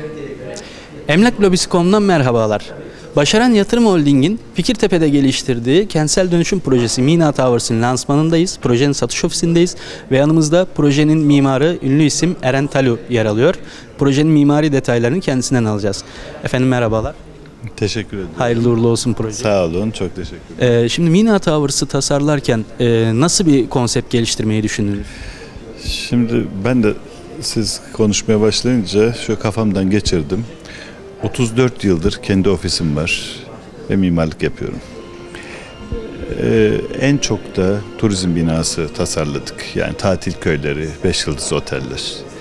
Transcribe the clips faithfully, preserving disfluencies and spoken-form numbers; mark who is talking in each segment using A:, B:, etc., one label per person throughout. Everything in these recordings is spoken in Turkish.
A: Emlak Lobisi nokta com'dan merhabalar. Başaran Yatırım Holding'in Fikirtepe'de geliştirdiği kentsel dönüşüm projesi Mina Towers'ın lansmanındayız. Projenin satış ofisindeyiz ve yanımızda projenin mimarı ünlü isim Eren Talu yer alıyor. Projenin mimari detaylarını kendisinden alacağız. Efendim merhabalar.
B: Teşekkür ederim.
A: Hayırlı uğurlu olsun proje.
B: Sağ olun, çok teşekkür ederim.
A: Ee, şimdi Mina Towers'ı tasarlarken e, nasıl bir konsept geliştirmeyi düşündünüz?
B: Şimdi ben de siz konuşmaya başlayınca şu kafamdan geçirdim. otuz dört yıldır kendi ofisim var ve mimarlık yapıyorum. Ee, en çok da turizm binası tasarladık. Yani tatil köyleri, beş yıldız oteller. Ee,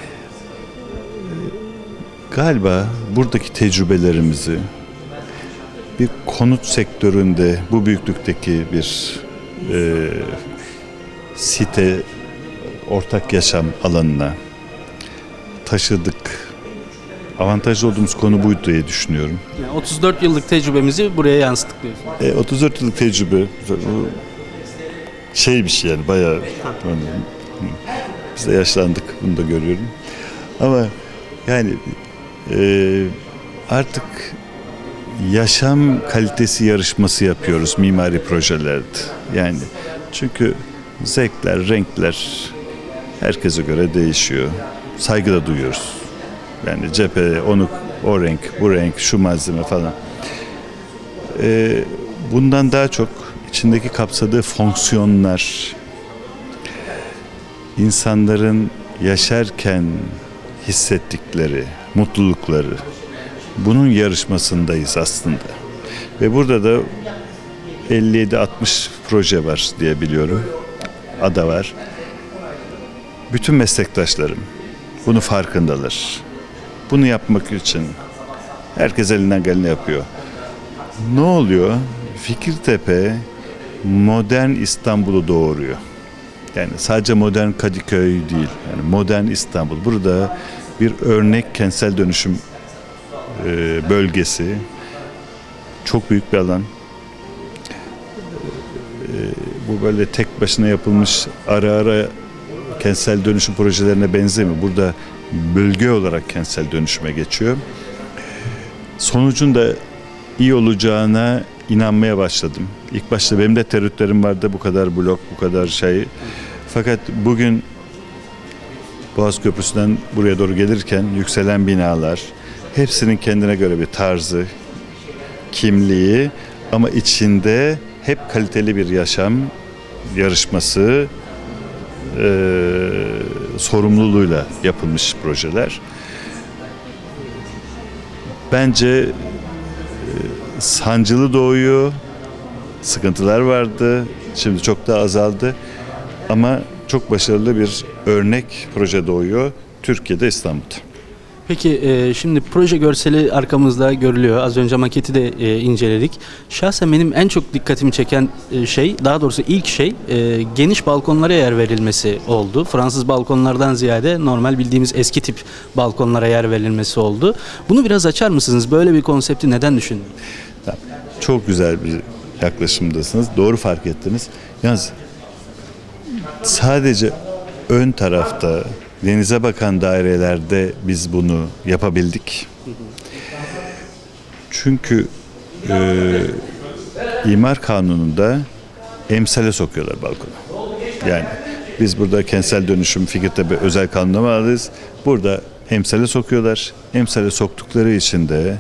B: galiba buradaki tecrübelerimizi bir konut sektöründe bu büyüklükteki bir e, site, ortak yaşam alanına taşıdık. Avantajlı olduğumuz konu buydu diye düşünüyorum.
A: Yani otuz dört yıllık tecrübemizi buraya yansıttık diyorsunuz.
B: E, otuz dört yıllık tecrübe şey bir şey yani bayağı hani, biz de yaşlandık, bunu da görüyorum. Ama yani e, artık yaşam kalitesi yarışması yapıyoruz mimari projelerde. Yani çünkü zevkler, renkler herkese göre değişiyor. Saygı da duyuyoruz. Yani cephe, onu, o renk, bu renk, şu malzeme falan. Ee, bundan daha çok içindeki kapsadığı fonksiyonlar, insanların yaşarken hissettikleri, mutlulukları, bunun yarışmasındayız aslında. Ve burada da elli yedi altmış proje var diye biliyorum. Ada var. Bütün meslektaşlarım bunu farkındalar. Bunu yapmak için herkes elinden geleni yapıyor. Ne oluyor? Fikirtepe modern İstanbul'u doğuruyor. Yani sadece modern Kadıköy değil. Yani modern İstanbul. Burada bir örnek kentsel dönüşüm e, bölgesi. Çok büyük bir alan. E, bu böyle tek başına yapılmış ara ara kentsel dönüşüm projelerine benzemiyor. Burada bölge olarak kentsel dönüşüme geçiyor. Sonucun da iyi olacağına inanmaya başladım. İlk başta benim de tereddütlerim vardı, bu kadar blok, bu kadar şey. Fakat bugün Boğaz Köprüsü'nden buraya doğru gelirken yükselen binalar, hepsinin kendine göre bir tarzı, kimliği ama içinde hep kaliteli bir yaşam yarışması, e, sorumluluğuyla yapılmış projeler. Bence e, sancılı doğuyor, sıkıntılar vardı, şimdi çok daha azaldı ama çok başarılı bir örnek proje doğuyor Türkiye'de, İstanbul'da.
A: Peki e, şimdi proje görseli arkamızda görülüyor. Az önce maketi de e, inceledik. Şahsen benim en çok dikkatimi çeken e, şey, daha doğrusu ilk şey e, geniş balkonlara yer verilmesi oldu. Fransız balkonlardan ziyade normal bildiğimiz eski tip balkonlara yer verilmesi oldu. Bunu biraz açar mısınız? Böyle bir konsepti neden düşündünüz?
B: Çok güzel bir yaklaşımdasınız. Doğru fark ettiniz. Yalnız sadece ön tarafta denize bakan dairelerde biz bunu yapabildik. Çünkü e, imar kanununda emsale sokuyorlar balkona. Yani biz burada kentsel dönüşüm Fikirtepe özel kanuna bağlıyız. Burada emsale sokuyorlar. Emsale soktukları için de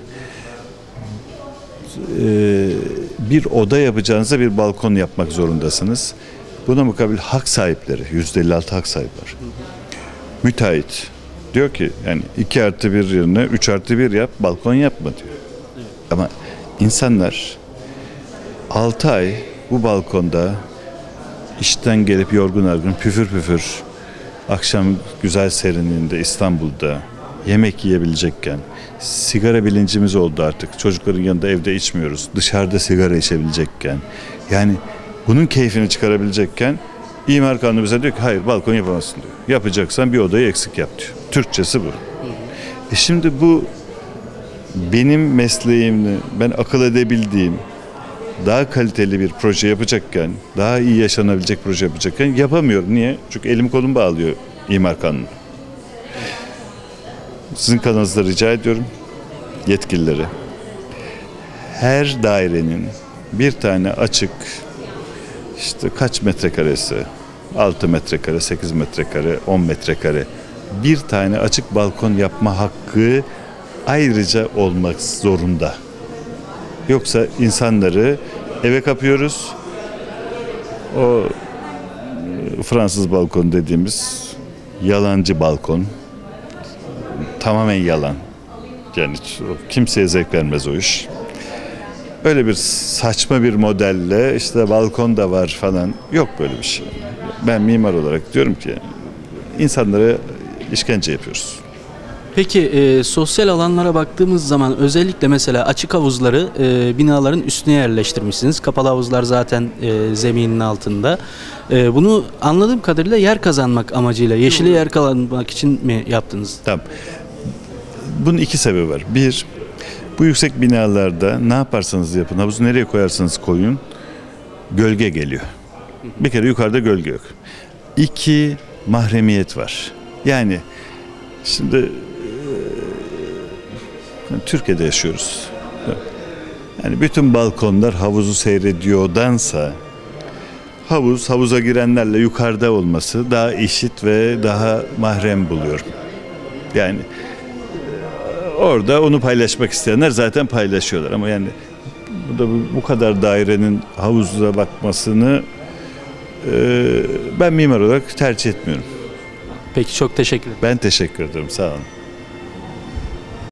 B: e, bir oda yapacağınıza bir balkon yapmak zorundasınız. Buna mukabil hak sahipleri, yüzde elli altı hak sahibi var. Müteahhit diyor ki yani iki artı bir yerine üç artı bir yap, balkon yapma diyor. Evet. Ama insanlar altı ay bu balkonda işten gelip yorgun argın püfür püfür akşam güzel serinliğinde İstanbul'da yemek yiyebilecekken, sigara bilincimiz oldu artık. Çocukların yanında evde içmiyoruz. Dışarıda sigara içebilecekken, yani bunun keyfini çıkarabilecekken İmar Kanunu bize diyor ki hayır, balkon yapamazsın diyor. Yapacaksan bir odayı eksik yap diyor. Türkçesi bu. Hı hı. E şimdi bu benim mesleğimle ben akıl edebildiğim daha kaliteli bir proje yapacakken, daha iyi yaşanabilecek proje yapacakken yapamıyorum. Niye? Çünkü elim kolum bağlıyor İmar Kanunu. sizin kanalınızda rica ediyorum yetkilileri. Her dairenin bir tane açık, işte kaç metrekaresi, altı metrekare, sekiz metrekare, on metrekare bir tane açık balkon yapma hakkı ayrıca olmak zorunda. Yoksa insanları eve kapıyoruz. O Fransız balkon dediğimiz yalancı balkon. Tamamen yalan. Yani kimseye zevk vermez o iş. Öyle bir saçma bir modelle işte balkon da var falan. Yok böyle bir şey. Ben mimar olarak diyorum ki insanlara işkence yapıyoruz.
A: Peki e, sosyal alanlara baktığımız zaman özellikle mesela açık havuzları e, binaların üstüne yerleştirmişsiniz. Kapalı havuzlar zaten e, zeminin altında. E, bunu anladığım kadarıyla yer kazanmak amacıyla, yeşile yer kazanmak için mi yaptınız?
B: Tamam. Bunun iki sebebi var. Bir, bu yüksek binalarda ne yaparsanız yapın, havuzu nereye koyarsanız koyun, gölge geliyor. Bir kere yukarıda gölge yok. İki, mahremiyet var. Yani şimdi e, Türkiye'de yaşıyoruz. Yani bütün balkonlar havuzu seyrediyordansa havuz, havuza girenlerle yukarıda olması daha eşit ve daha mahrem buluyorum. Yani orada onu paylaşmak isteyenler zaten paylaşıyorlar ama yani bu da bu, bu kadar dairenin havuza bakmasını e, ben mimar olarak tercih etmiyorum.
A: Peki çok teşekkür ederim.
B: Ben teşekkür ederim. Sağ olun.